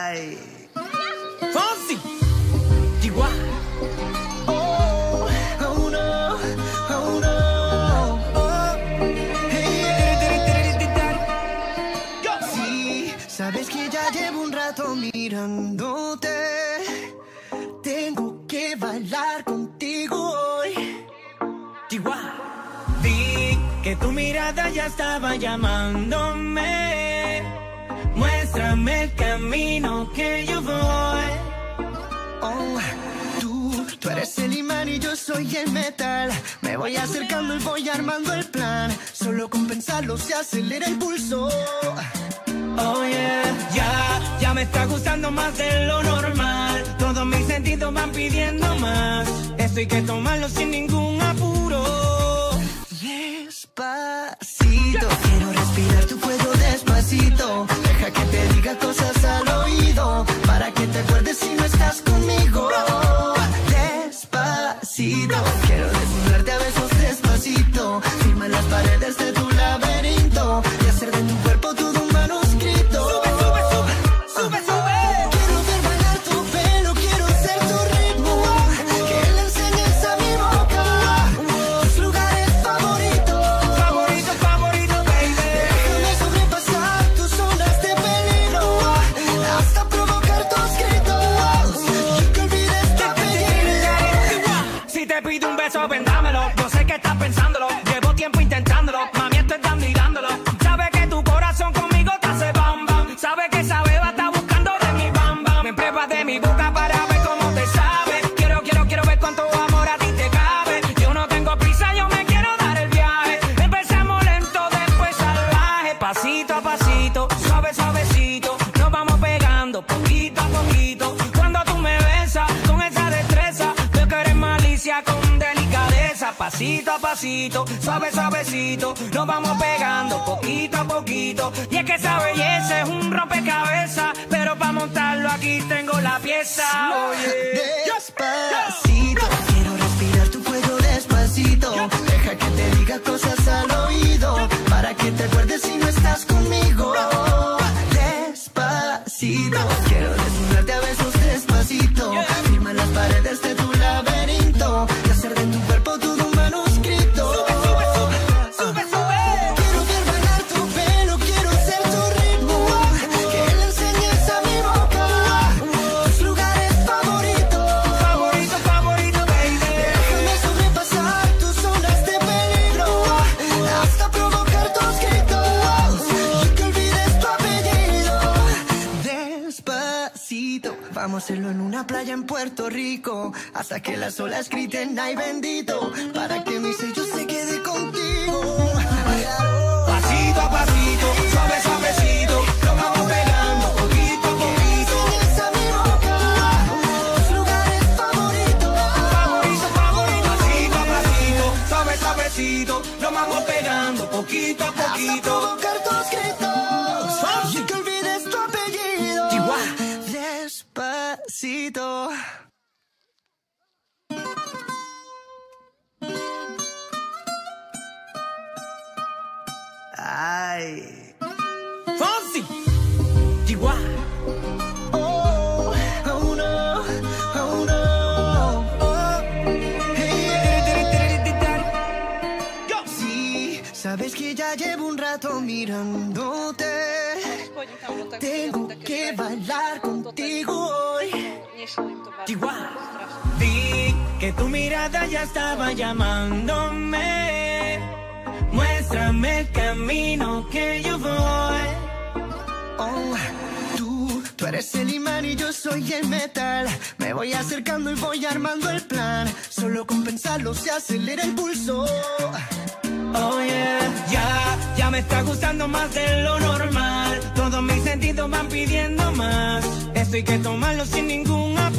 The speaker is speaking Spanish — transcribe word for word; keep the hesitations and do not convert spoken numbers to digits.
Ay. Fonsi. Chihuahua. Oh, oh no, oh no. Oh, hey, yeah. Sí, sabes que ya llevo un rato mirándote. Tengo que bailar contigo hoy. Chihuahua. Vi que tu mirada ya estaba llamándome. Muéstrame el camino que yo voy. Oh, tú, tú eres el imán y yo soy el metal. Me voy acercando y voy armando el plan. Solo con pensarlo se acelera el pulso. Oh yeah, ya, ya me está gustando más de lo normal. Todos mis sentidos van pidiendo más. Esto hay que tomarlo sin ningún apuro. Despacito, quiero respirar tu cuello despacito. Deja que te diga cosas al oído, para que te acuerdes si no estás conmigo. Despacito, quiero desnudarte a besos despacito. Firma las paredes de tu laberinto y hacer de tu cuerpo todo un manuscrito. Sube, sube, sube, sube, sube. Quiero ver bailar tu pelo, quiero ser tu ritmo. Que le enseñes a mi boca tus lugares favoritos. Favorito, favorito, baby. Déjame sobrepasar tus zonas de peligro hasta provocar tus gritos y que olvides tu apellido. Si te pido un beso, ven dámelo. Yo sé que estás pensándolo. Llevo tiempo intentándolo. Mami, estoy dando y dándolo. Sabes que tu corazón conmigo te hace bam bam. Sabes que esa beba está buscando de mi bam bam. Me pruebas de mi boca para ver cómo te sabe. Quiero, quiero, quiero ver cuánto amor a ti te cabe. Yo no tengo prisa, yo me quiero dar el viaje. Empezamos lento, después salvaje. Pasito a pasito, suave, suavecito. Nos vamos pegando poquito a poquito. Cuando tú me besas con esa destreza, veo que eres malicia con delicadeza. Pasito a pasito, suave, suavecito. Nos vamos pegando poquito a poquito. Y es que esa belleza es un rompecabezas, pero para montarlo aquí tengo la pieza. Oye, Despacito, quiero respirar tu cuello despacito. Deja que te diga cosas al oído, para que te acuerdes si no estás conmigo. Despacito, quiero desnudarte a besos despacito. Firma las paredes de tu laberinto y hacer de tu cuerpo todo un manuscrito. sube, sube. Quiero ver bailar tu pelo, quiero ser tu ritmo. Que le enseñes a mi boca tus lugares favoritos. Favorito, favorito, baby. Déjame sobrepasar tus zonas de peligro hasta provocar tus gritos y que olvides tu apellido. Despacito, vamos a hacerlo en una playa en Puerto Rico, hasta que las olas griten ay bendito, para que mi sello se quede contigo. Pasito a pasito, suave, suavecito. Nos vamos pegando poquito a poquito. Enseñes a mi boca tus lugares favoritos. Favorito, favorito. Pasito a pasito, suave, suavecito. Nos vamos pegando poquito a Hasta poquito. provocar tus gritos y que olvides tu apellido. Chihuahua. Despacito. Ay. Fonsi. Chihuahua. Oh, oh no, oh no. Oh, hey, yeah. Sí, sabes que ya llevo un rato mirándote. Tengo que bailar contigo hoy. Chihuahua. Vi que tu mirada ya estaba llamándome. Muéstrame el camino que yo voy. Oh, tú, tú eres el imán y yo soy el metal. Me voy acercando y voy armando el plan. Solo con pensarlo se acelera el pulso. Oh yeah, ya, ya me está gustando más de lo normal. Todos mis sentidos van pidiendo más. Esto hay que tomarlo sin ningún apuro.